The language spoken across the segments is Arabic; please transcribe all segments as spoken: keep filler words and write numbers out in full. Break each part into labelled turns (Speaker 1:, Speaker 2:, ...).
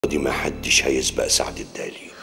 Speaker 1: دي ما حدش هيسبق سعد الدالي.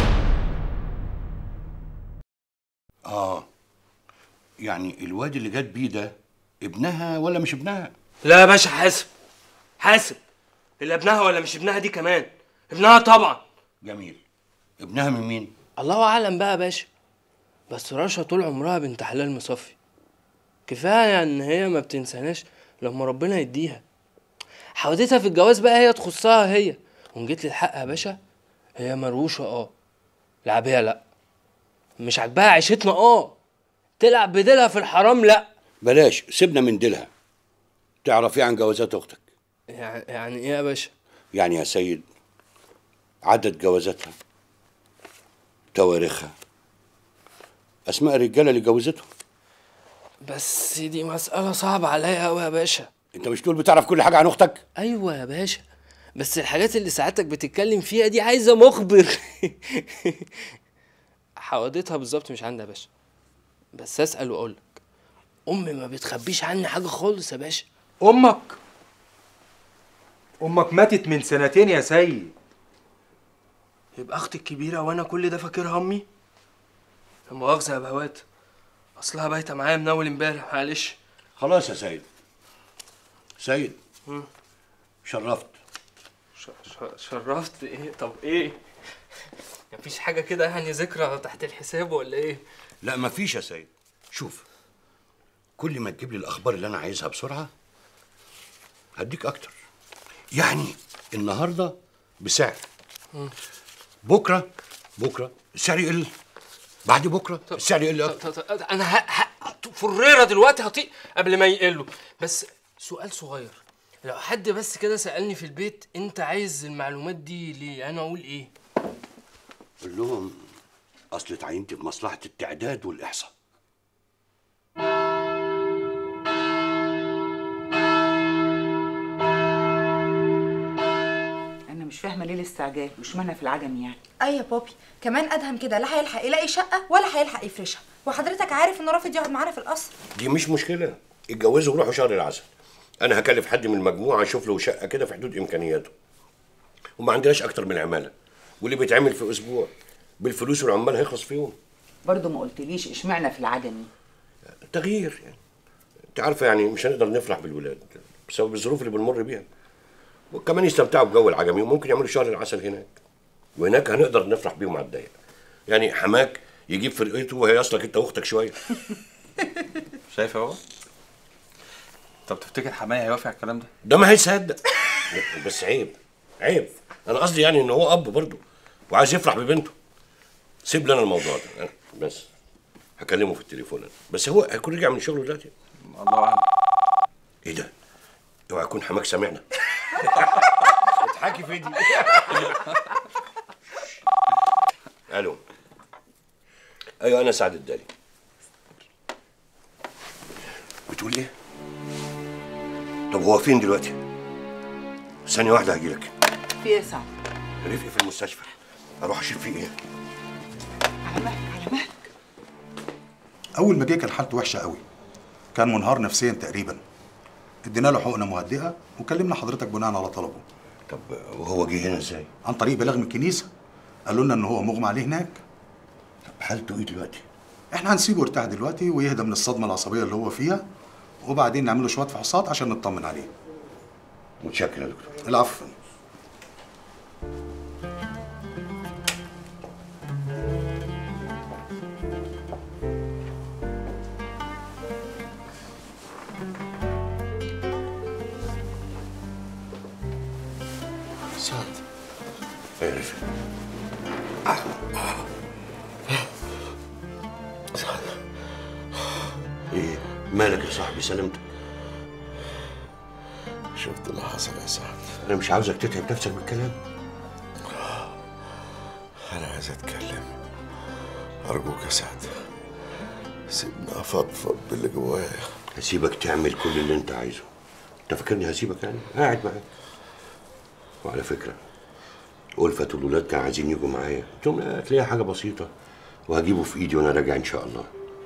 Speaker 1: اه يعني الواد اللي جت بيه ده ابنها ولا مش ابنها؟
Speaker 2: لا يا باشا، حاسب حاسب. اللي ابنها ولا مش ابنها دي كمان ابنها طبعا.
Speaker 1: جميل. ابنها من مين؟
Speaker 2: الله اعلم بقى يا باشا، بس رشا طول عمرها بنت حلال مصفي. كفايه ان هي ما بتنساناش لما ربنا يديها. حودتها في الجواز بقى هي تخصها هي، وان جيت للحق يا باشا هي مروشه اه، لعبها لا. مش عاجباها عيشتنا اه، تلعب بديلها في الحرام لا.
Speaker 1: بلاش، سيبنا من ديلها. تعرف ايه عن جوازات اختك؟
Speaker 2: يعني يعني ايه يا باشا؟
Speaker 1: يعني يا سيد عدد جوازاتها، تواريخها، اسماء الرجاله اللي جوزتهم.
Speaker 2: بس دي مسألة صعبة عليا أوي يا باشا.
Speaker 1: انت مش تقول بتعرف كل حاجه عن اختك؟
Speaker 2: أيوة يا باشا، بس الحاجات اللي سعادتك بتتكلم فيها دي عايزة مخبر. حوادثها بالظبط مش عندي يا باشا، بس أسأل وأقولك أمي ما بتخبيش عني حاجة خالص يا باشا.
Speaker 3: امك امك ماتت من سنتين يا سيد.
Speaker 2: يبقى أختي الكبيرة وأنا كل ده فاكرها أمي؟ لا مؤاخذة يا بهوات، أصلها بايتة معايا من أول امبارح، معلش.
Speaker 1: خلاص يا سيد. سيد
Speaker 2: مم.
Speaker 1: شرفت.
Speaker 2: ش... ش... شرفت إيه؟ طب إيه؟ مفيش حاجة كده يعني ذكرى تحت الحساب ولا إيه؟
Speaker 1: لا مفيش يا سيد. شوف، كل ما تجيب لي الاخبار اللي انا عايزها بسرعه هديك اكتر. يعني النهارده بسعر،
Speaker 2: مم.
Speaker 1: بكره بكره السعر يقل، بعد بكره السعر يقل اكتر.
Speaker 2: انا ه... ه... فريره دلوقتي هطيق قبل ما يقلوا. بس سؤال صغير، لو حد بس كده سألني في البيت انت عايز المعلومات دي ليه، انا اقول ايه؟
Speaker 1: قول لهم اصل اتعينت في مصلحه التعداد والاحصاء.
Speaker 4: مش فاهمه ليه الاستعجال، مش معنى في العجم يعني.
Speaker 5: اي يا بابي، كمان ادهم كده لا هيلحق يلاقي شقه ولا هيلحق يفرشها، وحضرتك عارف انه رافض يقعد معانا في القصر.
Speaker 1: دي مش مشكله، اتجوزوا وروحوا شهر العسل. انا هكلف حد من المجموعه يشوف له شقه كده في حدود امكانياته، وما عندناش اكتر من عماله، واللي بيتعمل في اسبوع بالفلوس والعمال هيخلص في يوم.
Speaker 4: برضه ما قلتليش اشمعنى في العجمي؟
Speaker 1: تغيير يعني، انت عارفه يعني مش هنقدر نفرح بالولاد بسبب الظروف اللي بنمر بيها، وكمان يستمتعوا بجو العجمي، وممكن يعملوا شهر العسل هناك، وهناك هنقدر نفرح بيهم على الضيق. يعني حماك يجيب فرقته وهي اصلك انت واختك شويه.
Speaker 3: شايف اهو. طب تفتكر حماية هيوافق على الكلام ده؟
Speaker 1: ده ما هيصدق. بس عيب عيب، انا قصدي يعني ان هو اب برضه وعايز يفرح ببنته. سيب لنا الموضوع ده، أنا بس هكلمه في التليفون أنا. بس هو هيكون رجع من شغله دلوقتي.
Speaker 3: الله اعلم.
Speaker 1: ايه ده؟ اوعى يكون حماك سامعنا. اضحكي في دي. الو. ايوه انا سعد الدالي. بتقول ايه؟ طب هو فين دلوقتي؟ ثانية واحدة هجيلك.
Speaker 4: في ايه يا سعد؟
Speaker 1: رفقي في المستشفى، اروح اشوف فيه ايه.
Speaker 4: على مهلك على مهلك.
Speaker 6: اول ما جه كان حالته وحشه قوي، كان منهار نفسيا تقريبا. ادينا له حقنه مهدئه وكلمنا حضرتك بناء على طلبه.
Speaker 1: طب وهو جه هنا ازاي؟
Speaker 6: عن طريق بلاغ من الكنيسه، قالوا لنا ان هو مغمى عليه هناك.
Speaker 1: طب حالته ايه دلوقتي؟
Speaker 6: احنا هنسيبه يرتاح دلوقتي ويهدى من الصدمه العصبيه اللي هو فيها، وبعدين نعمل له شويه فحوصات عشان نطمن عليه.
Speaker 1: متشكر يا دكتور.
Speaker 6: العفو.
Speaker 1: سعد. ايه رفقي؟ سعد. ايه مالك يا صاحبي؟ سلامتك؟
Speaker 7: شفت اللي حصل يا سعد؟
Speaker 1: انا مش عاوزك تتعب نفسك بالكلام.
Speaker 7: انا عايز اتكلم، ارجوك يا سعد سيبني افضفض باللي جوايا.
Speaker 1: هسيبك تعمل كل اللي انت عايزه. انت فاكرني هسيبك يعني؟ قاعد معاك. وعلى فكره ألفت والولاد كانوا عايزين يجوا معايا، قلت لهم لا هتلاقيها حاجه بسيطه وهجيبه في ايدي وانا راجع ان شاء الله.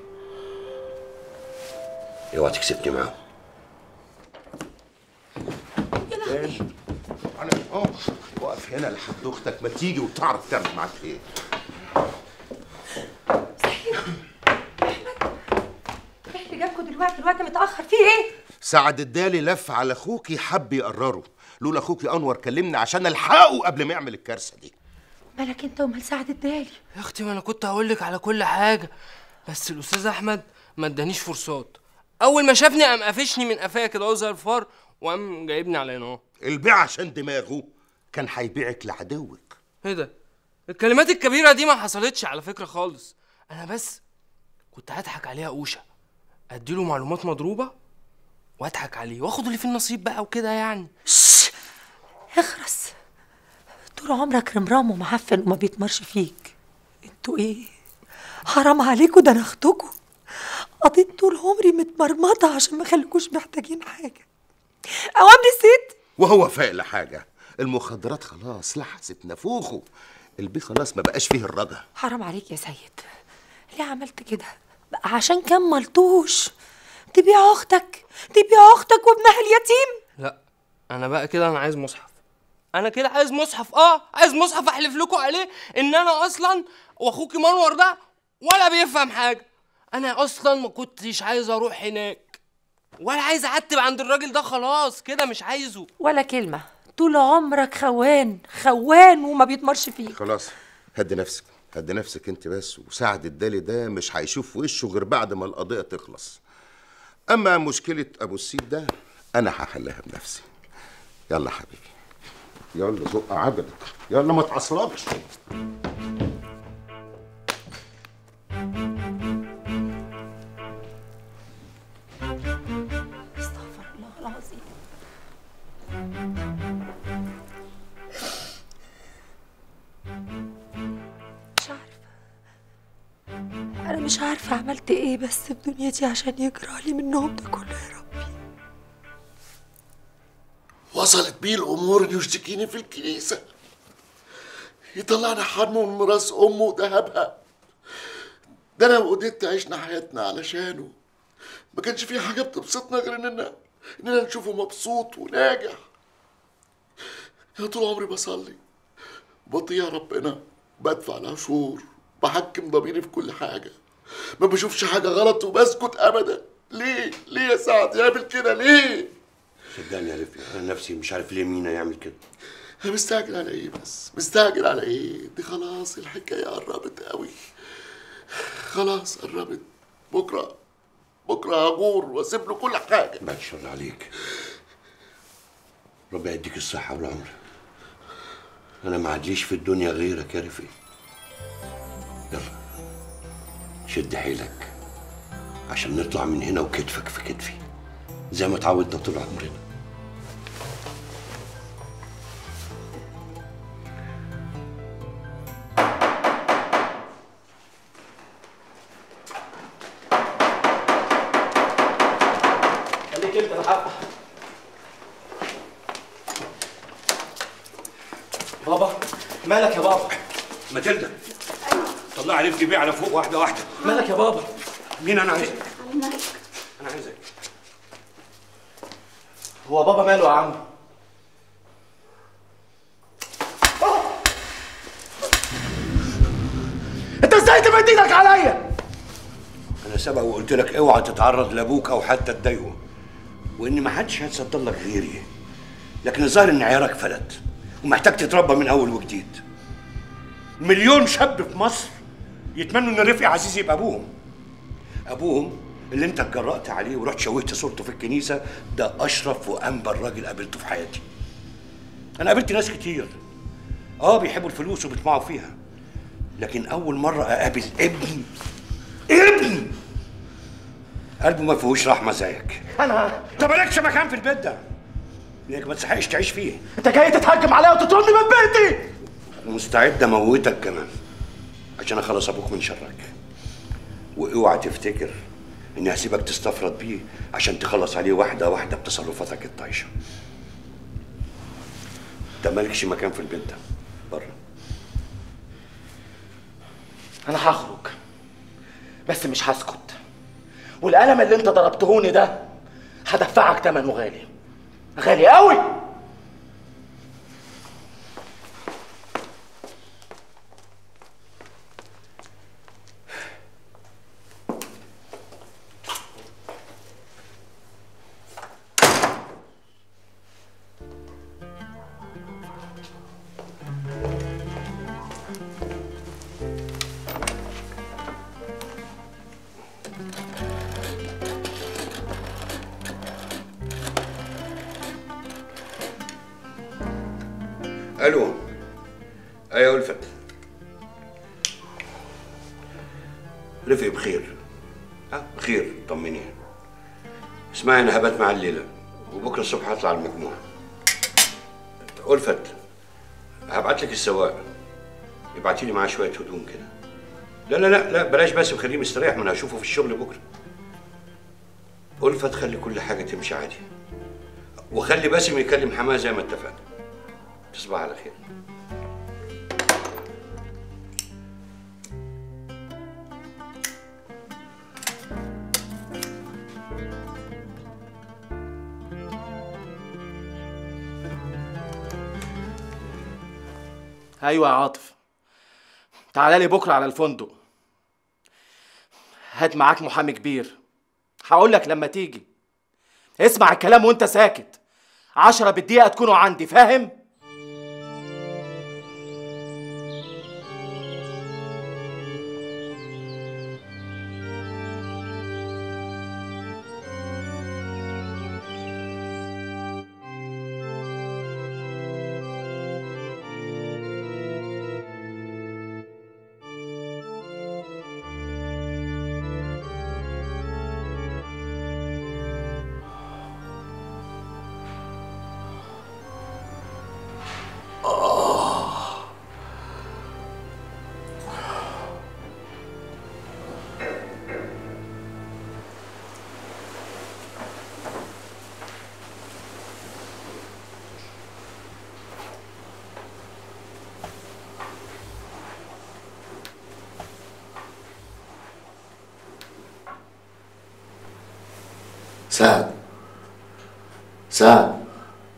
Speaker 1: اوعى تكسبني معاهم.
Speaker 5: يا لهوي.
Speaker 1: انا اه واقف
Speaker 7: لك هنا لحد اختك ما تيجي وتعرف تعمل معاك ايه.
Speaker 8: ايه اللي جابكوا دلوقتي؟ الوقت متاخر، فيه ايه؟
Speaker 7: سعد الدالي لف على اخوكي حب يقرره، لولا اخوكي انور كلمني عشان الحقه قبل ما يعمل الكارثه دي.
Speaker 8: مالك انت ومال سعد الدالي؟
Speaker 2: يا اختي ما انا كنت هقول لك على كل حاجه، بس الاستاذ احمد ما ادانيش فرصات. اول ما شافني قام قافشني من قفايا كده اهو زي الفار، وقام جايبني على هنا اهو.
Speaker 7: البيع عشان دماغه كان هيبيعك لعدوك.
Speaker 2: ايه ده؟ الكلمات الكبيره دي ما حصلتش على فكره خالص، انا بس كنت هضحك عليها قوشه، اديله معلومات مضروبه واضحك عليه واخد اللي فيه النصيب بقى وكده يعني.
Speaker 8: شش اخرس، طول عمرك رمرام ومعفن وما بيتمرش فيك. انتوا ايه؟ حرام عليكوا، ده انا اختكوا. قضيت طول عمري متمرمطه عشان ما خليكوش محتاجين حاجه. اوام نسيت؟
Speaker 7: وهو فاق لحاجه، المخدرات خلاص لحست نافوخه، البي خلاص ما بقاش فيه الرجا.
Speaker 8: حرام عليك يا سيد، ليه عملت كده؟ بقى عشان كان ملطوش تبيع اختك، تبيع اختك وابنها اليتيم؟
Speaker 2: لا انا بقى كده انا عايز مصحف، انا كده عايز مصحف، اه عايز مصحف احلف لكم عليه ان انا اصلا واخوكي منور ده ولا بيفهم حاجه. انا اصلا ما كنتش عايز اروح هناك ولا عايز اعتب عند الراجل ده، خلاص كده مش عايزه
Speaker 8: ولا كلمه. طول عمرك خوان خوان وما بيتمرش فيك.
Speaker 7: خلاص هدي نفسك، هدي نفسك انت بس، وسعد الدالي ده مش هيشوف وشه غير بعد ما القضيه تخلص. اما مشكله ابو السيد ده انا هحلها بنفسي. يلا حبيبي يلا زق عجلك، يلا ما تعصلكش.
Speaker 8: استغفر الله العظيم. مش عارفه، انا مش عارفه عملت ايه بس في دنيتي عشان يجرى لي منهم ده كله يا ربي.
Speaker 7: وصلت بيه الامور انه يشتكيني في الكنيسه، يطلعنا حرمه من راس امه وذهبها. ده انا وقدرت عشنا حياتنا علشانه، ما كانش في حاجه بتبسطنا غير اننا اننا نشوفه مبسوط وناجح. انا طول عمري بصلي، بطيع ربنا، بدفع العشور، بحكم ضميري في كل حاجه، ما بشوفش حاجه غلط وبسكت ابدا. ليه ليه يا سعد يعمل كده ليه؟
Speaker 1: صدقني يا رفيق انا نفسي مش عارف ليه مينا يعمل كده.
Speaker 7: انا مستعجل على ايه بس؟ مستعجل على ايه؟ دي خلاص الحكايه قربت قوي، خلاص قربت. بكره بكره هغور واسيب له كل حاجه.
Speaker 1: بعد الشر عليك، ربنا يديك الصحه والعمر. انا ما عادليش في الدنيا غيرك يا رفيق. يلا شد حيلك عشان نطلع من هنا وكتفك في كتفي زي ما اتعودنا طول عمرنا.
Speaker 2: خليك انت الحق. بابا مالك يا بابا؟
Speaker 1: ماتيلدا طلعي رفقي بيه على فوق واحده واحده.
Speaker 2: مالك يا بابا؟
Speaker 1: مين انا عايزك؟ انا عايزك.
Speaker 2: هو بابا ماله يا عم؟
Speaker 1: انت ازاي تمد ايدك عليا؟ انا سبق وقلت لك اوعى تتعرض لابوك او حتى تضايقه، وان ما حدش هيتصدر لك غيري، لكن الظاهر ان عيارك فلت ومحتاج تتربى من اول وجديد. مليون شاب في مصر يتمنوا ان رفقي عزيز يبقى ابوهم. ابوهم اللي انت اتجرأت عليه ورحت شوهت صورته في الكنيسه، ده اشرف وانبل راجل قابلته في حياتي. انا قابلت ناس كتير اه بيحبوا الفلوس وبيطمعوا فيها، لكن اول مره اقابل ابن ابن قلبه ما فيهوش رحمه زيك.
Speaker 2: انا
Speaker 1: انت مالكش مكان في البيت ده، لانك ما تستحقش تعيش فيه.
Speaker 2: انت جاي تتهجم عليا وتطردني من بيتي؟
Speaker 1: مستعد اموتك كمان عشان اخلص ابوك من شرك. واوعى تفتكر اني هسيبك تستفرد بيه عشان تخلص عليه واحده واحده بتصرفاتك الطايشه. انت مالكش مكان في البيت ده، بره.
Speaker 9: انا هخرج بس مش هسكت، والقلم اللي انت ضربتهوني ده هدفعك ثمنه غالي غالي قوي.
Speaker 1: ايوه الفت. رفقي بخير. اه بخير، طمني. اسمعي انا هبات مع الليله وبكره الصبح هطلع المجموعه. ألفت هبعت لك السواق يبعتي لي معاه شويه هدوم كده. لا لا لا لا بلاش بس، وخليه مستريح، ما انا هشوفه في الشغل بكره. ألفت خلي كل حاجه تمشي عادي، وخلي باسم يكلم حماه زي ما اتفقنا. تصبح على خير.
Speaker 9: ايوه يا عاطف، تعالى لي بكره على الفندق. هات معاك محامي كبير، هقول لك لما تيجي. اسمع الكلام وانت ساكت. عشرة بالدقيقة تكونوا عندي، فاهم؟
Speaker 7: سعد سعد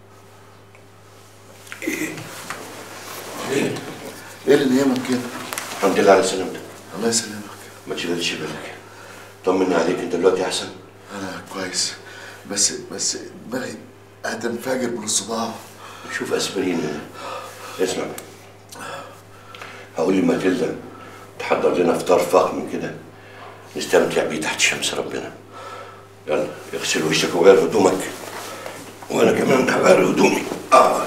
Speaker 1: ايه؟ ليه؟
Speaker 7: ايه اللي نايمك كده؟
Speaker 1: الحمد لله على سلامتك.
Speaker 7: الله يسلمك.
Speaker 1: ما تشغلش بالك، طمنا عليك. انت دلوقتي احسن؟
Speaker 7: انا كويس، بس بس دماغي هتنفجر من الصداع.
Speaker 1: شوف اسبرين هنا. اسمع، هقول لماتيلدا تحضر لنا فطار فخم كده نستمتع بيه تحت شمس ربنا. يلا اغسل وشك وغير هدومك، وانا كمان هغير هدومي. اه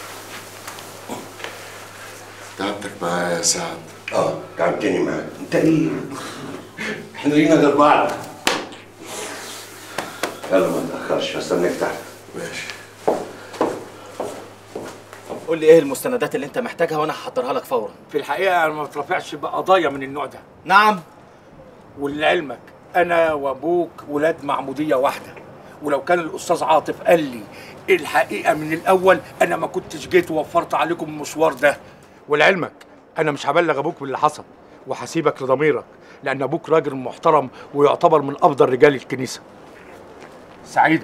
Speaker 7: تعبتك معايا يا سعد.
Speaker 1: اه تعبتني معاك. انت ايه؟ احنا لينا غير بعض. يلا ما تاخرش، هستناك تحت.
Speaker 7: ماشي.
Speaker 9: قول لي ايه المستندات اللي انت محتاجها وانا هحضرها لك فورا.
Speaker 10: في الحقيقه انا ما بترافعش بقضايا من النوع ده.
Speaker 9: نعم.
Speaker 10: ولعلمك انا وابوك ولاد معموديه واحده، ولو كان الاستاذ عاطف قال لي الحقيقه من الاول انا ما كنتش جيت ووفرت عليكم المشوار ده. ولعلمك انا مش هبلغ ابوك باللي حصل، وهسيبك لضميرك، لان ابوك راجل محترم ويعتبر من افضل رجال الكنيسه. سعيده.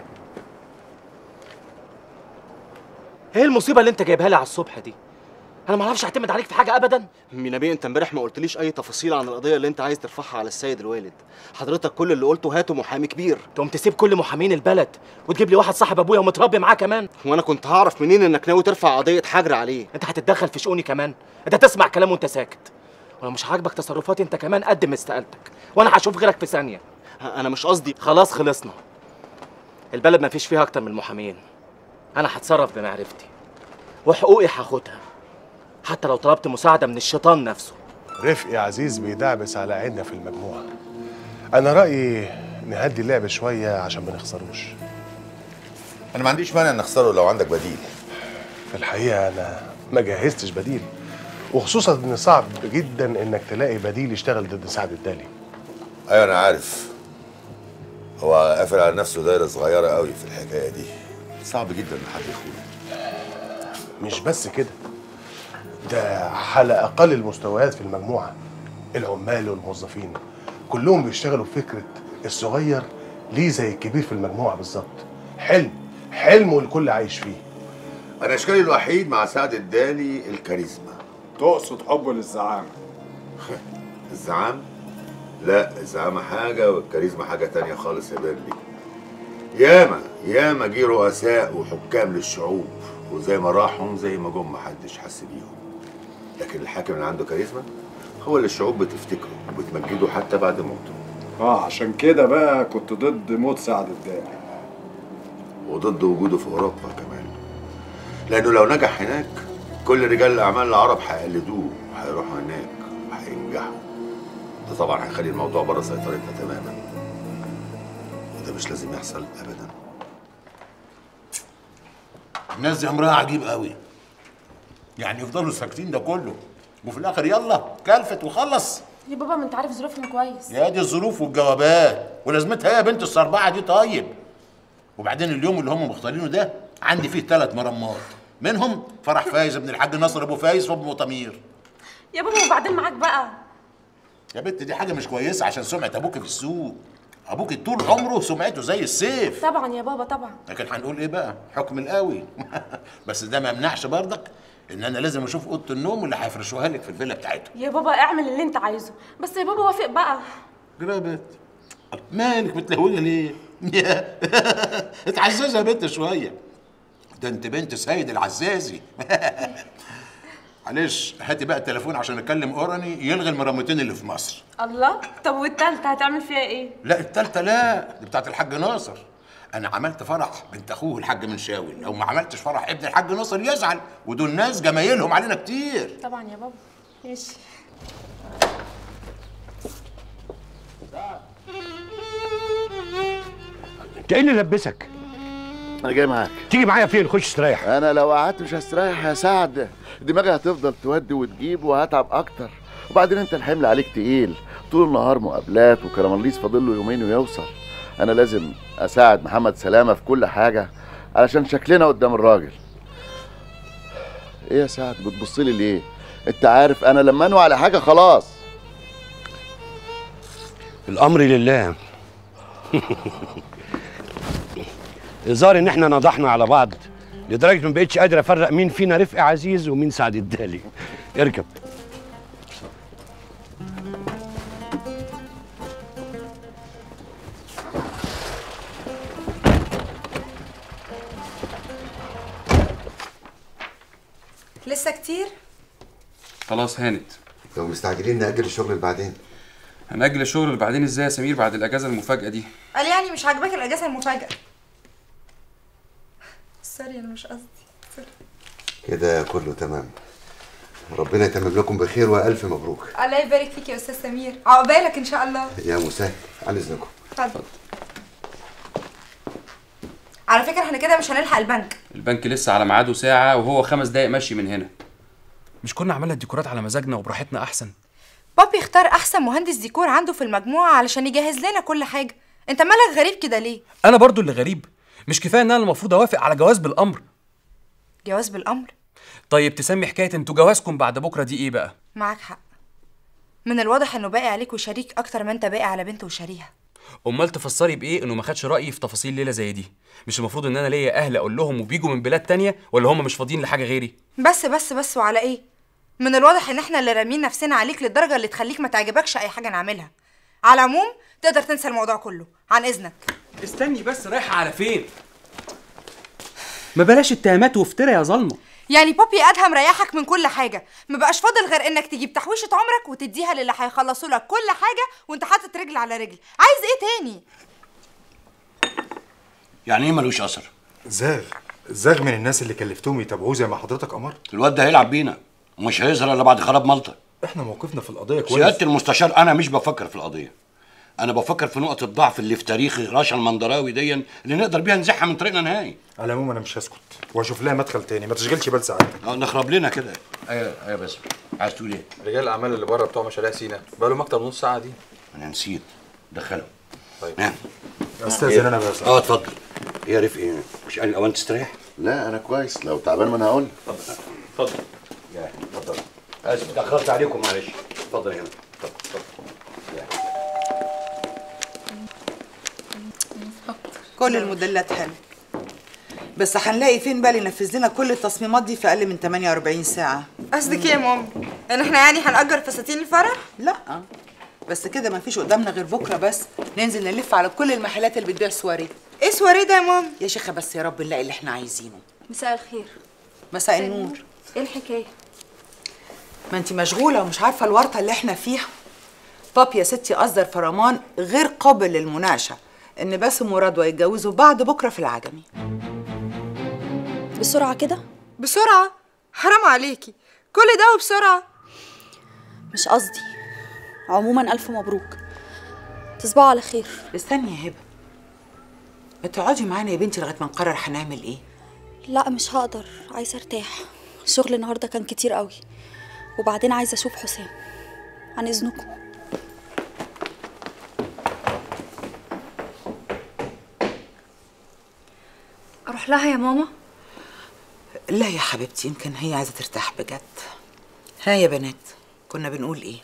Speaker 9: ايه المصيبه اللي انت جايبها لي على الصبح دي؟ انا ما اعرفش اعتمد عليك في حاجه ابدا.
Speaker 11: مينبي انت امبارح ما قلتليش اي تفاصيل عن القضيه اللي انت عايز ترفعها على السيد الوالد. حضرتك كل اللي قلته هاته محامي كبير.
Speaker 9: تقوم تسيب كل محامين البلد وتجيب لي واحد صاحب ابويا ومتربي معاه كمان.
Speaker 11: وانا كنت هعرف منين انك ناوي ترفع قضيه حجر عليه؟
Speaker 9: انت هتتدخل في شؤوني كمان؟ انت تسمع كلام وانت ساكت. ولو مش عاجبك تصرفاتي انت كمان قدم استقالتك، وانا هشوف غيرك في ثانيه.
Speaker 11: انا مش قصدي.
Speaker 9: خلاص خلصنا. البلد ما فيش فيها اكتر من المحامين. انا هتصرف بمعرفتي وحقوقي هاخدها، حتى لو طلبت مساعدة من الشيطان نفسه.
Speaker 12: رفقي عزيز بيدعبس على عيننا في المجموعة. أنا رأيي نهدي اللعب شوية عشان ما نخسروش.
Speaker 13: أنا ما عنديش مانع نخسره لو عندك بديل.
Speaker 12: في الحقيقة أنا ما جهزتش بديل، وخصوصا إن صعب جدا إنك تلاقي بديل يشتغل ضد سعد الدالي.
Speaker 13: أيوة أنا عارف، هو قافل على نفسه دايرة صغيرة قوي في الحكاية دي، صعب جدا إن حد يخونه.
Speaker 12: مش بس كده، ده على أقل المستويات في المجموعة، العمال والموظفين كلهم بيشتغلوا بفكرة الصغير ليه زي الكبير في المجموعة بالظبط. حلم حلم والكل عايش فيه.
Speaker 13: أنا إشكالي الوحيد مع سعد الدالي الكاريزما.
Speaker 14: تقصد حبه للزعامة؟
Speaker 13: الزعامة؟ لا، الزعامة حاجة والكاريزما حاجة تانية خالص يا بابلي. ياما ياما جه رؤساء وحكام للشعوب، وزي ما راحهم زي ما جم محدش حس بيهم. لكن الحاكم اللي عنده كاريزما هو اللي الشعوب بتفتكره وبتمجده حتى بعد موته.
Speaker 14: اه عشان كده بقى كنت ضد موت سعد الدالي
Speaker 13: وضد وجوده في اوروبا كمان، لانه لو نجح هناك كل رجال الاعمال العرب هيقلدوه وهيروحوا هناك وهينجحوا. ده طبعا هيخلي الموضوع بره سيطرتنا تماما، وده مش لازم يحصل ابدا.
Speaker 15: الناس دي امرها عجيب قوي، يعني يفضلوا ساكتين ده كله وفي الاخر يلا كلفت وخلص.
Speaker 16: يا بابا ما انت عارف ظروفنا كويس.
Speaker 15: يا دي الظروف والجوابات ولازمتها ايه يا بنت الصربعه دي؟ طيب وبعدين اليوم اللي هم مختارينه ده عندي فيه ثلاث مرمات، منهم فرح فايز ابن الحاج ناصر ابو فايز وابن طمير.
Speaker 16: يا بابا وبعدين معاك بقى.
Speaker 15: يا بنت دي حاجه مش كويسه عشان سمعه ابوك في السوق. ابوك طول عمره سمعته زي السيف.
Speaker 16: طبعا يا بابا طبعا.
Speaker 15: لكن هنقول ايه بقى؟ حكم القوي. بس ده ما يمنعش برضك ان انا لازم اشوف اوضه النوم اللي هيفرشوها لك في الفيلا بتاعتهم.
Speaker 16: يا بابا اعمل اللي انت عايزه، بس يا بابا وافق بقى.
Speaker 15: كده يا بنت. مالك متلهوجه ليه؟ اتعززي يا بنت شويه. ده انت بنت سيد العزازي. معلش هاتي بقى التليفون عشان اكلم اوراني يلغي المرمتين اللي في مصر.
Speaker 16: الله، طب والتالتة هتعمل فيها ايه؟
Speaker 15: لا التالتة لا، دي بتاعت الحاج ناصر. انا عملت فرح بنت اخوه الحاج منشاوي، لو ما عملتش فرح ابن الحاج ناصر يزعل، ودول ناس جمايلهم علينا كتير.
Speaker 16: طبعا يا بابا. ماشي.
Speaker 1: انت ايه اللي لبسك؟
Speaker 7: انا جاي معاك.
Speaker 1: تيجي معايا فين؟ خش استريح.
Speaker 7: انا لو قعدت مش هستريح يا سعد، دماغي هتفضل تودي وتجيب وهتعب اكتر، وبعدين انت الحمل عليك تقيل، طول النهار مقابلات وكرامليس فاضل له يومين ويوصل. انا لازم اساعد محمد سلامه في كل حاجه علشان شكلنا قدام الراجل. ايه يا سعد بتبص لي ليه؟ انت عارف انا لما انوي على حاجه خلاص.
Speaker 1: الامر لله. الظاهر ان احنا نضحنا على بعض لدرجه ما بقتش قادر افرق مين فينا رفقي عزيز ومين سعد الدالي. اركب.
Speaker 5: لسه كتير؟
Speaker 3: خلاص هانت.
Speaker 17: لو مستعجلين نأجل الشغل اللي بعدين.
Speaker 3: هنأجل الشغل اللي بعدين ازاي يا سمير بعد الأجازة المفاجأة دي؟
Speaker 5: قال يعني مش عاجباك الأجازة المفاجأة؟ سوري أنا مش قصدي.
Speaker 17: كده كله تمام. ربنا يتمم لكم بخير وألف مبروك.
Speaker 5: الله يبارك فيك يا أستاذ سمير، عقبالك إن شاء الله.
Speaker 17: يا مسهل، على إذنكم.
Speaker 5: اتفضل. على فكرة احنا كده مش هنلحق البنك.
Speaker 3: البنك لسه على ميعاده ساعة وهو خمس دقايق مشي من هنا.
Speaker 18: مش كنا عملنا الديكورات على مزاجنا وبراحتنا أحسن؟
Speaker 5: بابي اختار أحسن مهندس ديكور عنده في المجموعة علشان يجهز لنا كل حاجة. أنت مالك غريب كده ليه؟
Speaker 18: أنا برضو اللي غريب. مش كفاية إن أنا المفروض أوافق على جواز بالأمر؟
Speaker 5: جواز بالأمر؟
Speaker 18: طيب تسمي حكاية انتوا جوازكم بعد بكرة دي إيه بقى؟
Speaker 5: معاك حق. من الواضح إنه باقي عليك وشريك أكتر ما أنت باقي على بنت وشاريها.
Speaker 18: امال تفسري بايه انه ما خدش رايي في تفاصيل ليله زي دي؟ مش المفروض ان انا ليا اهل اقول لهم وبيجوا من بلاد تانية، ولا هم مش فاضيين لحاجه غيري؟
Speaker 5: بس بس بس وعلى ايه؟ من الواضح ان احنا اللي رامين نفسنا عليك للدرجه اللي تخليك ما تعجبكش اي حاجه نعملها. على العموم تقدر تنسى الموضوع كله، عن اذنك.
Speaker 18: استني بس، رايحه على فين؟ ما بلاش اتهامات وافترا يا ظلمه.
Speaker 5: يعني بابي ادهم ريحك من كل حاجه، ما بقاش فاضل غير انك تجيب تحويشه عمرك وتديها للي هيخلصوا لك كل حاجه وانت حاطط رجل على رجل. عايز ايه تاني؟
Speaker 1: يعني ايه ملوش اثر؟
Speaker 19: زاغ زاغ من الناس اللي كلفتهم يتابعوه زي ما حضرتك امرت.
Speaker 1: الواد ده هيلعب بينا ومش هيظهر الا بعد خراب مالطا.
Speaker 19: احنا موقفنا في القضيه كويس.
Speaker 1: سياده المستشار انا مش بفكر في القضيه، انا بفكر في نقط الضعف اللي في تاريخ رشا المندراوي دي اللي نقدر بيها نزحها من طريقنا نهائي.
Speaker 19: على العموم انا مش هسكت وهشوف لها مدخل تاني، ما تشغلش بال ساعتك.
Speaker 1: اه نخرب لنا كده. ايوه ايوه بس عايز تقول ايه؟
Speaker 3: رجال الاعمال اللي بره بتوع مشاريع سينا بقى لهم اكتر من نص ساعه دي.
Speaker 1: انا نسيت دخلهم.
Speaker 3: طيب
Speaker 1: نعم
Speaker 19: استاذن انا بس.
Speaker 1: اه اتفضل. يا رفقي مش قال الاوان تستريح؟
Speaker 7: لا انا كويس، لو تعبان ما انا هقول.
Speaker 1: اتفضل اتفضل. يا اتفضل. اسف اتاخرت عليكم معلش. اتفضل هنا. اتفضل اتفضل.
Speaker 4: كل الموديلات حلوه، بس هنلاقي فين بقى اللي ينفذ لنا كل التصميمات دي في اقل من ثمانية وأربعين ساعه؟
Speaker 5: قصدك ايه يا ماما؟ ان احنا يعني هنأجر فساتين الفرح؟
Speaker 4: لا بس كده ما فيش قدامنا غير بكره بس ننزل نلف على كل المحلات اللي بتبيع سواري.
Speaker 5: ايه سواري ده يا ماما؟
Speaker 4: يا شيخه بس يا رب نلاقي اللي احنا عايزينه.
Speaker 16: مساء الخير.
Speaker 4: مساء النور.
Speaker 16: ايه الحكايه؟
Speaker 4: ما انت مشغوله ومش عارفه الورطه اللي احنا فيها. بابي يا ستي اصدر فرمان غير قابل للمناقشه ان باسم ورضوى يتجوزوا بعد بكره في العجمي.
Speaker 16: بسرعه كده؟
Speaker 5: بسرعه؟ حرام عليكي، كل ده وبسرعه.
Speaker 16: مش قصدي. عموما الف مبروك، تصبحوا على خير.
Speaker 4: استني يا هبه، ما تقعدي معانا يا بنتي لغايه ما نقرر هنعمل ايه.
Speaker 16: لا مش هقدر، عايزه ارتاح. الشغل النهارده كان كتير قوي، وبعدين عايزه اشوف حسام. عن اذنكم.
Speaker 5: اروح لها يا ماما؟
Speaker 4: لا يا حبيبتي، يمكن هي عايزه ترتاح بجد. ها يا بنات، كنا بنقول ايه؟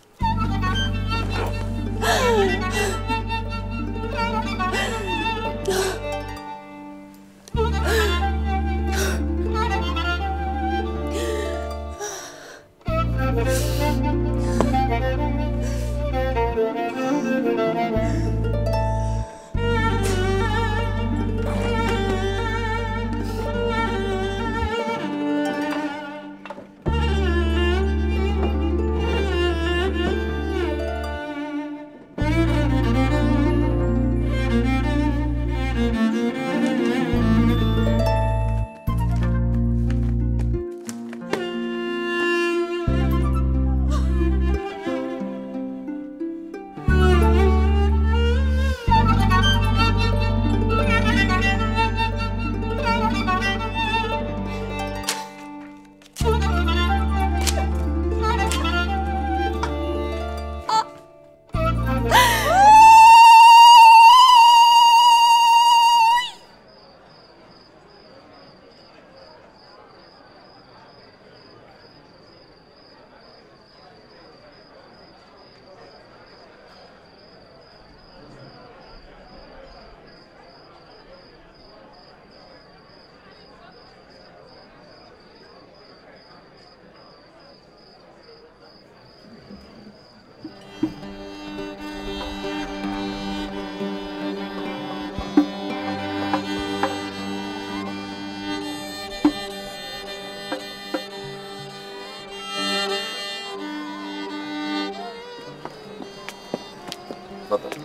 Speaker 1: اتفضل.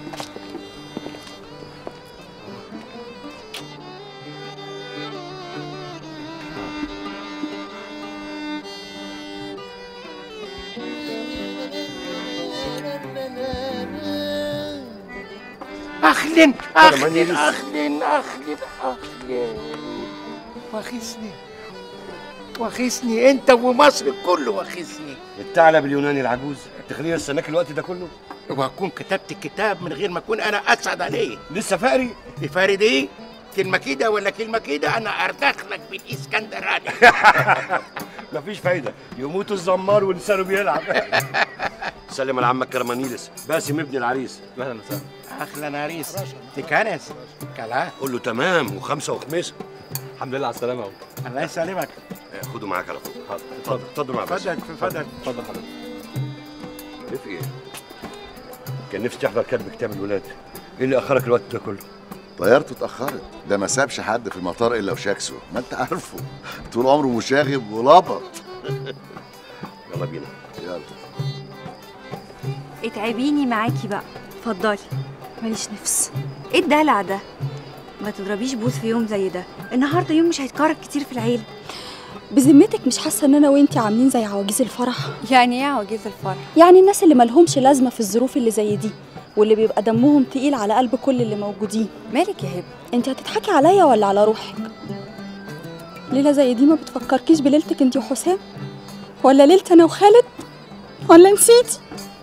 Speaker 10: أخلن أخلن أخلن أخلن أخلن واخسني واخسني أنت ومصر كله واخسني.
Speaker 1: الثعلب اليوناني العجوز تخليني استناك الوقت ده كله؟
Speaker 10: وهكون كتبت الكتاب من غير ما أكون أنا أسعد عليه.
Speaker 1: لسه فقري؟
Speaker 10: فقري دي كلمة كده ولا كلمة كده أنا أردخلك بالإسكندراني.
Speaker 1: مفيش فايدة، يموت الزمار ولسانه بيلعب. سلم على عمك كرمانيلس باسم ابن العريس.
Speaker 18: اهلا وسهلا.
Speaker 10: أهلا عريس تكنس كلا.
Speaker 1: قول له تمام وخمسة وخميسة.
Speaker 18: الحمد لله على السلامة أهو.
Speaker 10: الله يسلمك.
Speaker 1: خده معاك على طول. اتفضل اتفضل مع باسم.
Speaker 10: فدك في فدك.
Speaker 18: اتفضل حضرتك.
Speaker 1: ايه في ايه؟ كان نفسي تحضر كتب كتاب الولاد. ايه اللي اخرك الوقت ده كله؟
Speaker 7: طيارته اتأخرت، ده ما سابش حد في المطار إلا وشاكسه، ما أنت عارفه طول عمره مشاغب ولبط.
Speaker 1: يلا بينا.
Speaker 7: يلا.
Speaker 20: اتعبيني معاكي بقى، اتفضلي. ماليش نفس. ايه الدلع ده؟ ما تضربيش بوس في يوم زي ده، النهارده يوم مش هيتكرر كتير في العيله.
Speaker 16: بذمتك مش حاسه ان انا وانتي عاملين زي عواجيز الفرح؟
Speaker 20: يعني ايه عواجيز الفرح؟
Speaker 16: يعني الناس اللي مالهمش لازمه في الظروف اللي زي دي، واللي بيبقى دمهم تقيل على قلب كل اللي موجودين.
Speaker 20: مالك يا هبه؟
Speaker 16: انتي هتضحكي عليا ولا على روحك؟ ليله زي دي ما بتفكركيش بليلتك انتي وحسام؟ ولا ليلة انا وخالد؟ ولا نسيتي؟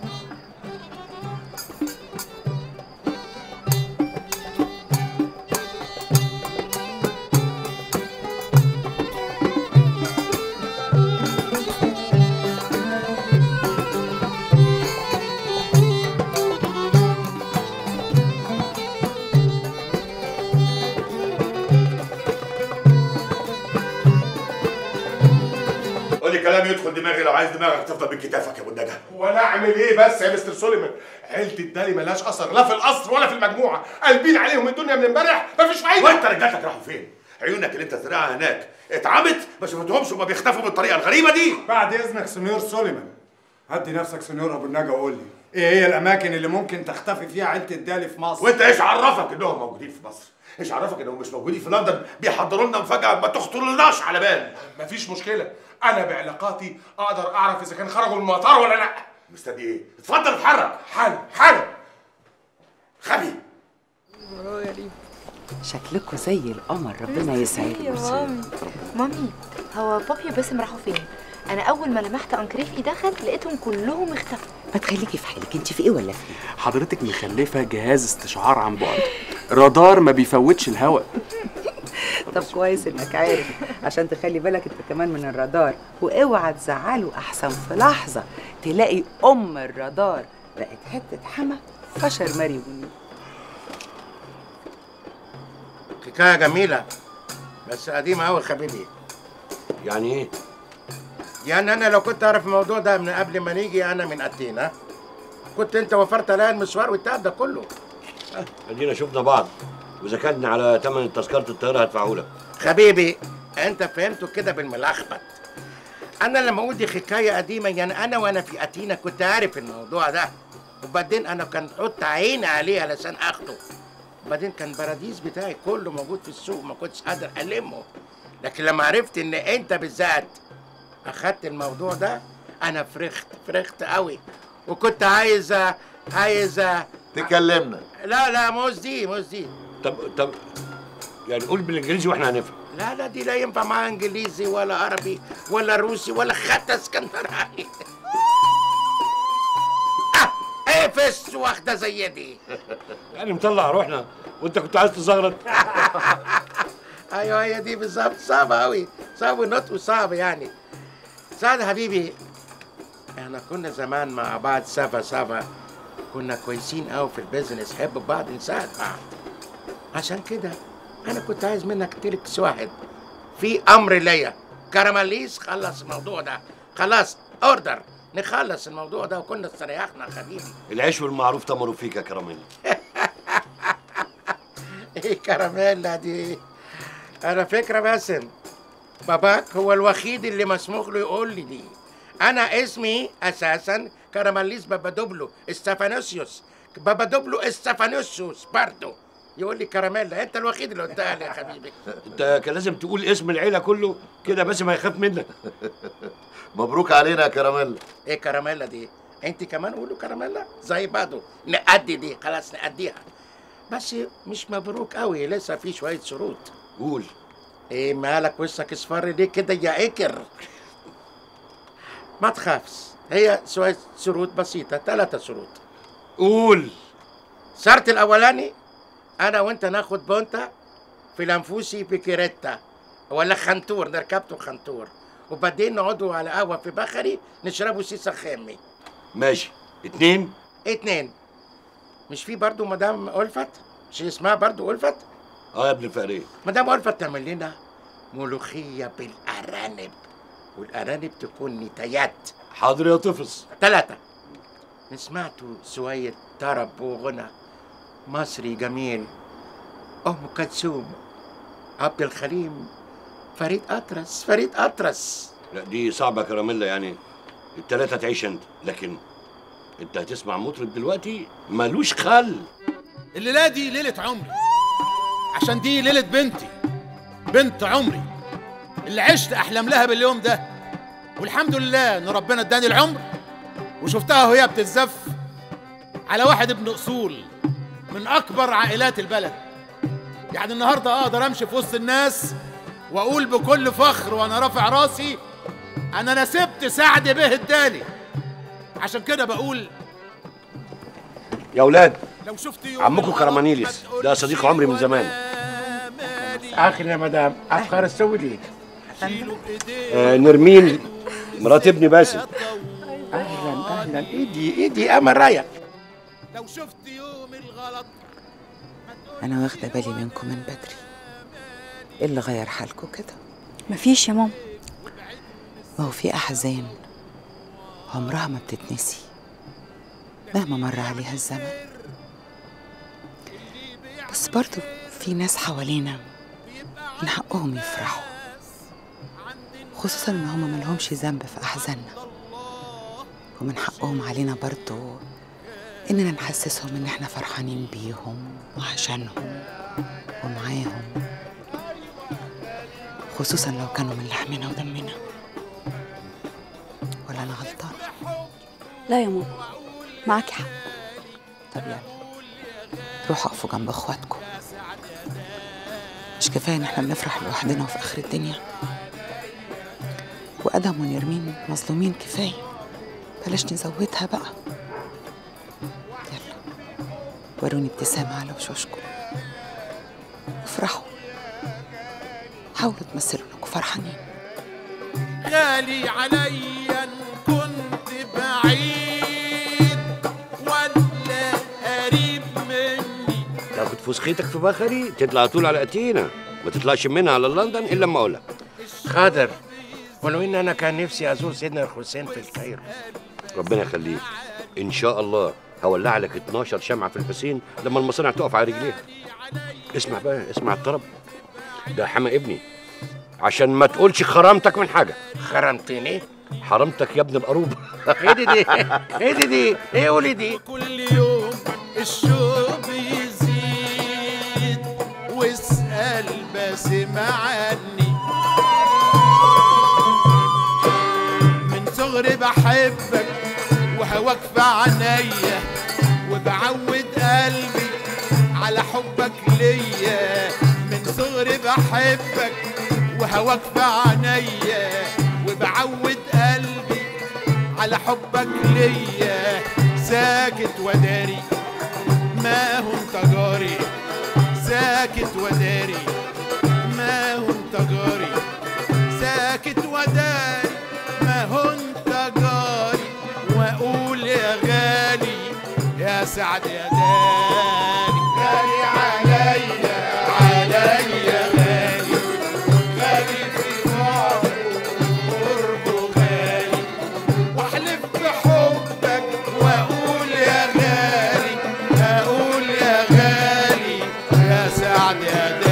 Speaker 13: كلام يدخل دماغي لو عايز دماغك تفضل بين كتافك يا ابو النجا.
Speaker 12: وانا اعمل ايه بس يا مستر سوليمان؟ عيله الدالي ملهاش اثر لا في القصر ولا في المجموعه، قلبين عليهم الدنيا من امبارح مفيش فايده.
Speaker 13: وانت رجالتك راحوا فين؟ عيونك اللي انت زرعها هناك اتعمت ما شفتهمش وما بيختفوا بالطريقه الغريبه دي.
Speaker 14: بعد اذنك سنيور سوليمان، هدي نفسك سنيور ابو النجا وقول لي ايه هي الاماكن اللي ممكن تختفي فيها عيله الدالي في مصر؟
Speaker 13: وانت ايش عرفك انهم موجودين في مصر؟
Speaker 15: ايش عرفك انهم مش موجودين في لندن بيحضروا لنا مفاجاه ما تخطرلناش على بال؟
Speaker 12: مفيش مشكله، انا بعلاقاتي اقدر اعرف اذا كان خرجوا من المطار ولا لا.
Speaker 15: مستني ايه؟ اتفضل اتحرك
Speaker 12: حالا حالا.
Speaker 15: خبي
Speaker 4: يا ريم شكلكوا زي القمر، ربنا يسعدكم.
Speaker 5: يا مامي مامي هو بابي وباسم راحوا فين؟ انا اول ما لمحت انكريفي دخل لقيتهم كلهم اختفوا.
Speaker 4: ما تخليكي في حالك، انت في ايه ولا في ايه؟
Speaker 18: حضرتك مخلفه جهاز استشعار عن بعد، رادار ما بيفوتش الهواء.
Speaker 4: طب كويس انك عارف عشان تخلي بالك انت كمان من الرادار، واوعى تزعله احسن في لحظه تلاقي ام الرادار بقت حته حما فشر ماري منيب.
Speaker 15: حكايه جميله بس قديمه قوي يا حبيبي.
Speaker 1: يعني ايه؟
Speaker 15: يعني انا لو كنت اعرف الموضوع ده من قبل ما نيجي انا من اتينا كنت انت وفرت عليا المشوار والتعب ده كله.
Speaker 1: ادينا شفنا بعض، واذا كان على ثمن تذكره الطياره هدفعه لك.
Speaker 15: حبيبي انت فهمته كده بالملخبط. انا لما اقول دي حكايه قديمه يعني انا وانا في اتينا كنت عارف الموضوع ده، وبعدين انا كان حط عيني عليه علشان اخده، وبعدين كان باراديس بتاعي كله موجود في السوق ما كنتش قادر المه، لكن لما عرفت ان انت بالذات اخدت الموضوع ده انا فرحت فرحت قوي، وكنت عايز عايز
Speaker 7: تكلمنا.
Speaker 15: لا لا مش دي مش دي.
Speaker 1: طب طب يعني قول بالانجليزي واحنا هنفهم.
Speaker 15: لا لا دي لا ينفع معاها انجليزي ولا عربي ولا روسي ولا حتى اسكندراني. اه ايه فس واخده زي دي.
Speaker 1: يعني مطلع روحنا وانت كنت عايز تزغرط.
Speaker 15: ايوه هي دي بالظبط، صعبه قوي، صعب النطق وصعب يعني. سعد حبيبي احنا كنا زمان مع بعض سافا سافا، كنا كويسين قوي في البيزنس، حب بعض نساعد بعض. عشان كده انا كنت عايز منك تركس واحد في امر ليا. كراماليس خلص الموضوع ده، خلاص اوردر نخلص الموضوع ده وكنا استريحنا حبيبي.
Speaker 1: العيش والمعروف تمروا فيك يا كراميل.
Speaker 15: ايه كراميلا دي؟ انا فكره باسم باباك هو الوحيد اللي مسموح له يقول لي دي. انا اسمي اساسا كراماليس بابادوبلو استفانوسيوس، بابادوبلو استفانوسيوس برضه يقول لي كراميلا. انت الوحيد اللي قلتها لي يا حبيبي.
Speaker 1: انت كان لازم تقول اسم العيله كله كده بس ما يخاف منك.
Speaker 7: مبروك علينا يا كراميلا.
Speaker 15: ايه كراميلا دي؟ انت كمان قولوا كراميلا زي بعضه. نأدي دي خلاص نأديها، بس مش مبروك قوي لسه في شويه شروط.
Speaker 1: قول.
Speaker 15: ايه مالك وشك اصفر ليه كده يا اكر؟ ما تخافش، هي شويه شروط بسيطه، ثلاثه شروط.
Speaker 1: قول.
Speaker 15: الشرط الاولاني انا وانت ناخد بونتا في لانفوسي في كيريتا ولا خنتور، نركبته خنتور، وبعدين نقعدوا على قهوه في بخري نشربوا سيسا خامي.
Speaker 1: ماشي. اتنين.
Speaker 15: اتنين. مش في برضو مدام ألفت؟ مش اسمها برضو ألفت؟
Speaker 1: اه يا ابن الفقريه.
Speaker 15: مدام ألفت تعمل لنا ملوخيه بالارانب، والارانب تكون نتايات.
Speaker 1: حاضر يا طفس.
Speaker 15: ثلاثة. سمعتوا شوية طرب وغنى مصري جميل، أم كلثوم، عبد الحليم، فريد أطرس، فريد أطرس.
Speaker 1: لا دي صعبه يا كراميلا، يعني التلاته تعيش انت، لكن انت هتسمع مطرب دلوقتي مالوش خل.
Speaker 21: الليله دي ليله عمري، عشان دي ليله بنتي، بنت عمري اللي عشت احلام لها باليوم ده، والحمد لله ان ربنا اداني العمر وشفتها وهي بتتزف على واحد ابن اصول من اكبر عائلات البلد. يعني النهارده اقدر امشي في وسط الناس واقول بكل فخر وانا رافع راسي انا نسبت سعد به الدالي. عشان كده بقول
Speaker 1: يا اولاد
Speaker 21: لو شفت
Speaker 1: عمكم كرامانيليس ده صديق عمري من زمان.
Speaker 15: اخر يا مدام افخر السعودي.
Speaker 1: آه نرمين مرات ابني باسم.
Speaker 15: اهلا اهلا. ايدي ايدي امل رايح.
Speaker 21: لو شفت يوم الغلط
Speaker 4: انا واخده بالي منكم من بدري. ايه اللي غير حالكم كده؟
Speaker 16: مفيش يا ماما.
Speaker 4: ما هو في احزان عمرها ما بتتنسي مهما مر عليها الزمن، بس برضو في ناس حوالينا من حقهم يفرحوا، خصوصا ان هم ملهمش ذنب في احزاننا، ومن حقهم علينا برضو اننا نحسسهم ان احنا فرحانين بيهم وعشانهم. ومعاهم، خصوصا لو كانوا من لحمنا ودمنا. ولا أنا غلطان؟
Speaker 16: لا يا ماما، معاكي حق.
Speaker 4: طب يلا روحوا اقفوا جنب اخواتكم. مش كفايه ان احنا بنفرح لوحدنا وفي اخر الدنيا؟ وادم ونرمين مظلومين كفايه، بلاش نزودها بقى. يلا وروني ابتسامه على وشوشكم، افرحوا، حاولوا تمثلوا انكم فرحانين.
Speaker 21: غالي عليا ان كنت بعيد ولا قريب مني.
Speaker 1: تاخد فسختك في بخري تطلع طول على اتينا، ما تطلعش منها على لندن الا لما اقولك.
Speaker 15: خاضر، ولو ان انا كان نفسي ازور سيدنا الحسين في الكايرو.
Speaker 1: ربنا يخليك، ان شاء الله هولع لك اتناشر شمعة في الحسين لما المصانع تقف على رجليها. اسمع بقى، اسمع الطرب ده حما ابني، عشان ما تقولش خرمتك من حاجه.
Speaker 15: خرمتني؟
Speaker 1: حرمتك يا ابن القروب.
Speaker 15: ايه دي دي ايه دي دي ايه قولي دي.
Speaker 21: كل يوم الشوق بيزيد واسأل باسم عني، من صغري بحبك وهواك في عينيا، وبعود قلبي على حبك ليا. من صغري بحبك وهواك في عينيا، وبعود قلبي على حبك ليا. ساكت وداري ما هو انت جاري، ساكت وداري ما هو انت جاري، ساكت وداري ما هو انت جاري. واقول يا غالي يا سعد يا داني، غالي عليا عليا غالي، غالي في بعضه قربه غالي. واحلف بحبك واقول يا غالي، اقول يا غالي يا سعد يا داني.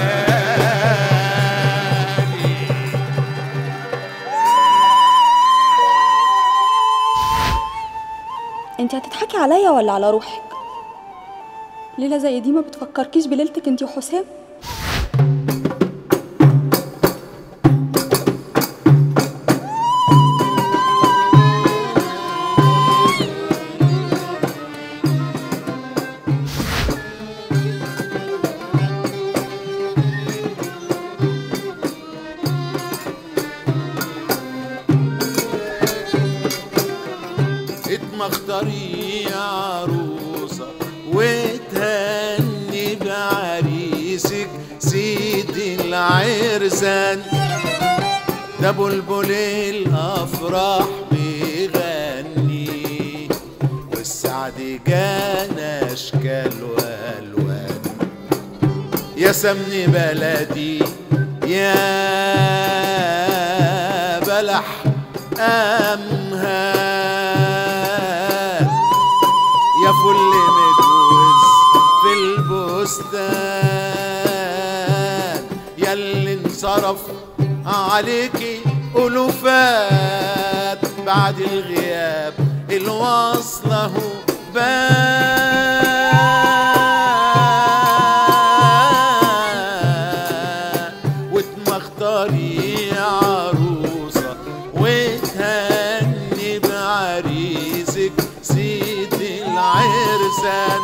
Speaker 16: انت هتضحكي عليا ولا على روحك؟ ليلة زي دي ما بتفكركيش بليلتك انت وحسام؟
Speaker 21: اتمختاري يا عروسة وتهني بعريسك سيدي العرسان. ده بلبل الافراح بيغني، والسعد جانا اشكال والوان. يا سمن بلدي يا بلح أمهات، يا فل مجوز في البستان. ياللي انصرف عليكي ألوفات، بعد الغياب الوصل اهو بان. واتمختاري يا عروسة وتهني بعريسك سيدي العرسان.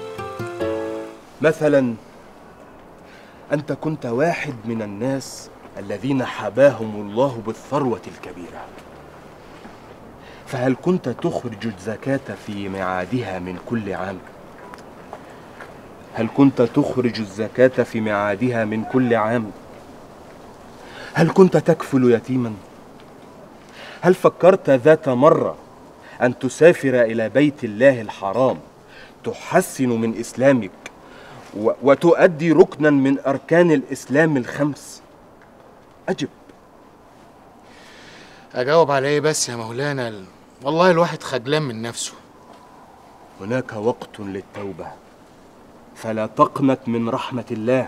Speaker 6: مثلا أنت كنت واحد من الناس
Speaker 9: الذين حباهم الله بالثروة الكبيرة. فهل كنت تخرج الزكاة في ميعادها من كل عام؟ هل كنت تخرج الزكاة في ميعادها من كل عام؟ هل كنت تكفل يتيما؟ هل فكرت ذات مرة أن تسافر إلى بيت الله الحرام تحسن من إسلامك و- وتؤدي ركنا من أركان الإسلام الخمس؟ أجب.
Speaker 21: اجاوب على ايه بس يا مولانا؟ ال- والله الواحد خجلان من نفسه.
Speaker 9: هناك وقت للتوبة، فلا تقنط من رحمة الله.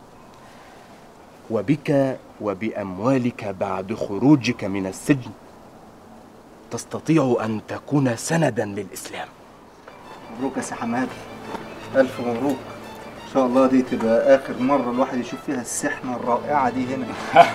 Speaker 9: وبك وبأموالك بعد خروجك من السجن تستطيع أن تكون سندا للإسلام.
Speaker 6: مبروك يا سي حماد، ألف مبروك. إن شاء الله دي تبقى آخر مرة الواحد يشوف فيها السحنة الرائعة دي هنا.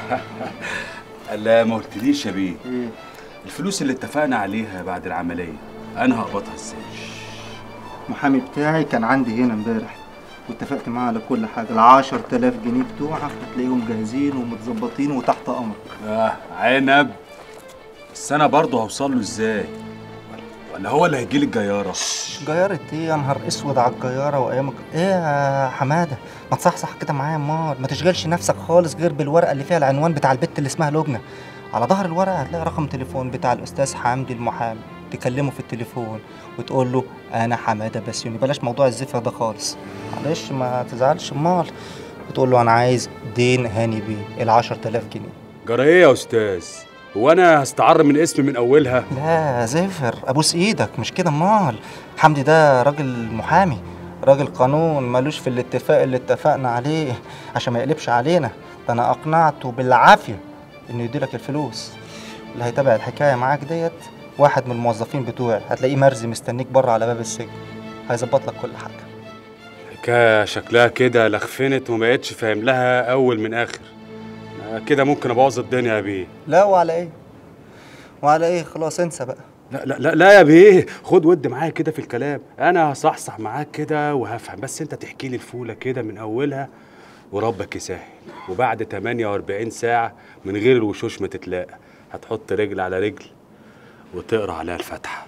Speaker 18: لا ما قلتليش يا بيه.
Speaker 6: إيه؟
Speaker 18: الفلوس اللي اتفقنا عليها بعد العملية أنا هقبضها إزاي؟
Speaker 6: المحامي بتاعي كان عندي هنا امبارح واتفقت معاه على كل حاجة. العشر تلاف جنيه بتوعك هتلاقيهم جاهزين ومتظبطين وتحت أمرك.
Speaker 18: آه عنب. بس أنا برضه هوصل له إزاي؟ ولا هو اللي هيجيلي الجيارة؟
Speaker 6: جيارة ايه يا نهار اسود على الجيارة وايامك. ايه يا حمادة، ما تصحصح كده معايا امال، ما تشغلش نفسك خالص غير بالورقة اللي فيها العنوان بتاع البت اللي اسمها لبنى. على ظهر الورقة هتلاقي رقم تليفون بتاع الأستاذ حمدي المحامي، تكلمه في التليفون وتقول له أنا حمادة بسيوني. بلاش موضوع الزفرة ده خالص، معلش ما تزعلش امال. وتقول له أنا عايز دين هاني بيه العشر تلاف جنيه.
Speaker 18: جرى إيه يا أستاذ؟ هو أنا هستعر من اسمي من أولها؟
Speaker 6: لا زفر، أبوس إيدك مش كده امال. حمدي ده راجل محامي، راجل قانون، ملوش في الاتفاق اللي اتفقنا عليه عشان ما يقلبش علينا. ده أنا أقنعته بالعافية إنه يديلك الفلوس. اللي هيتابع الحكاية معاك ديت واحد من الموظفين بتوعي، هتلاقيه مرزي مستنيك بره على باب السجن، هيظبط لك كل حاجة.
Speaker 18: الحكاية شكلها كده لخفنت وما بقتش فاهم لها أول من آخر. أنا كده ممكن أبوظ الدنيا يا بيه.
Speaker 6: لا وعلى إيه؟ وعلى إيه؟ خلاص انسى بقى.
Speaker 18: لا لا لا لا يا بيه، خد ود معايا كده في الكلام. أنا هصحصح معاك كده وهفهم، بس أنت تحكي لي الفولة كده من أولها وربك يسهل. وبعد ثمانية وأربعين ساعة من غير الوشوش ما تتلاقى هتحط رجل على رجل وتقرا عليها الفاتحة.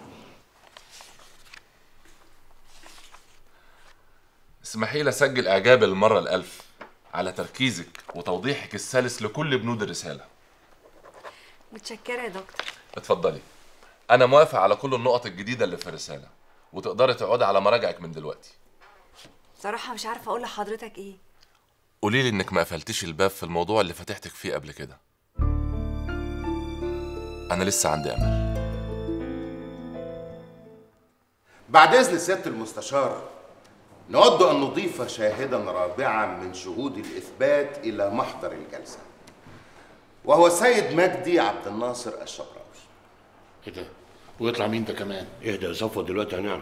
Speaker 22: اسمحي لي اسجل اعجابي للمره الالف على تركيزك وتوضيحك السلس لكل بنود الرساله.
Speaker 20: متشكره يا دكتور.
Speaker 22: اتفضلي. انا موافق على كل النقط الجديده اللي في الرساله، وتقدري تقعدي على مراجعك من دلوقتي.
Speaker 20: بصراحه مش عارفه اقول لحضرتك ايه.
Speaker 22: قولي لي انك ما قفلتيش الباب في الموضوع اللي فتحتك فيه قبل كده. انا لسه عندي امل.
Speaker 15: بعد إذن سيادة المستشار، نود أن نضيف شاهدا رابعا من شهود الإثبات إلى محضر الجلسة، وهو السيد مجدي عبد الناصر الشبراوي.
Speaker 1: ايه ده؟ ويطلع مين ده كمان؟ اهدى يا صفوة دلوقتي هنعرف.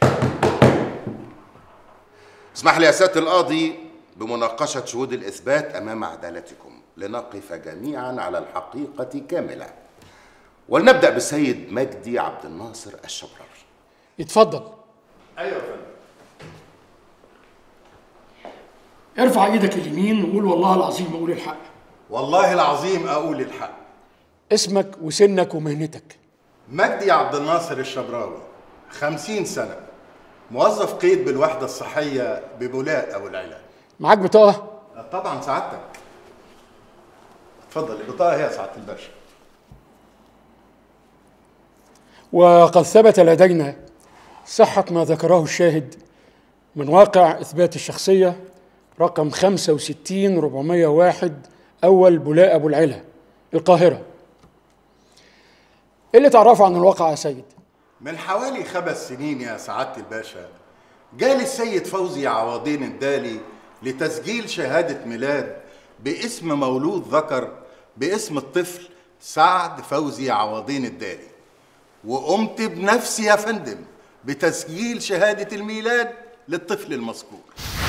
Speaker 15: اسمح لي يا سيادة القاضي بمناقشة شهود الإثبات أمام عدالتكم لنقف جميعا على الحقيقة كاملة. ولنبدأ بالسيد مجدي عبد الناصر الشبراوي.
Speaker 10: اتفضل.
Speaker 15: أيوة يا فندم.
Speaker 10: ارفع ايدك اليمين وقول والله العظيم اقول الحق.
Speaker 23: والله العظيم اقول الحق.
Speaker 10: اسمك وسنك ومهنتك؟
Speaker 23: مجدي عبد الناصر الشبراوي، خمسين سنة، موظف قيد بالوحدة الصحية ببولاق أبو العلا.
Speaker 10: معاك بطاقة؟
Speaker 23: طبعا سعادتك. اتفضل، البطاقة هي سعادة الباشا.
Speaker 10: وقد ثبت لدينا صحة ما ذكره الشاهد من واقع إثبات الشخصية رقم خمسة وستين أربعمائة وواحد أول بولاق أبو العلا القاهرة. إيه اللي تعرفه عن الواقع يا سيد؟
Speaker 23: من حوالي خمس سنين يا سعادة الباشا جالي السيد فوزي عوضين الدالي لتسجيل شهادة ميلاد باسم مولود ذكر باسم الطفل سعد فوزي عوضين الدالي، وقمت بنفسي يا فندم بتسجيل شهادة الميلاد للطفل المذكور.